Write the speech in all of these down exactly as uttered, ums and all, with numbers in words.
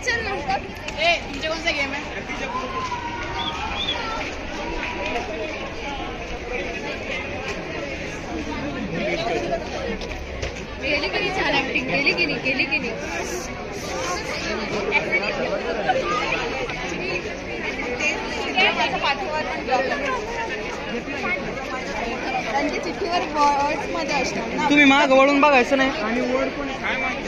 चल ना। ए तुमचे कौन सा गेम है? केली की नहीं छान ऍक्टिंग केली की नाही केली की नाही त्यांच्या चिठ्ठीवर वर्ड्स मध्ये असतात ना. तुम्ही माग वळून बघायचं नाही. आणि वर्ड पण काय माहिती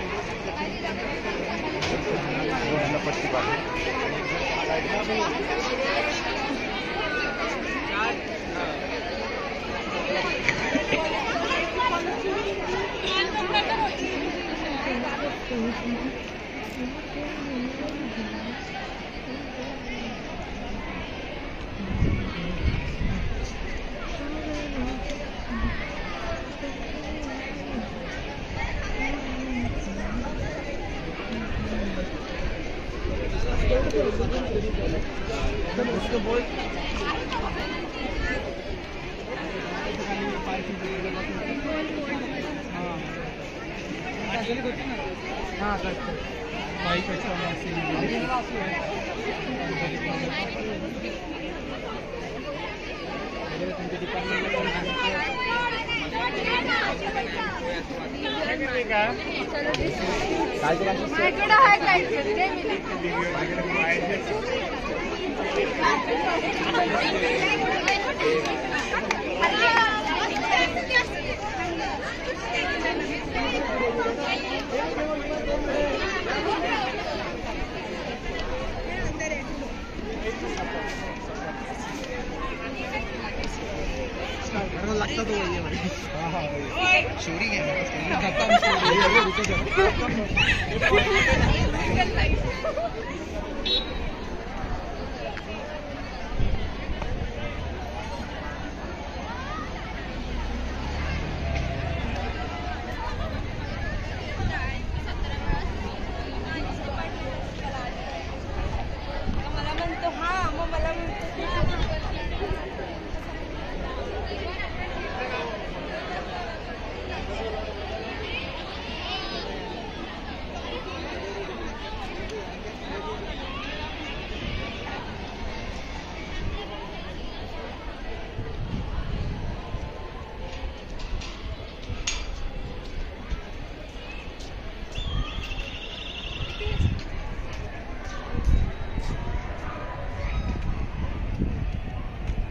उसको बोल हाँ करते बाइक लगता तो वही है भाई। चोरी है मला म्हणतो हा मग मला म्हणतो Yes.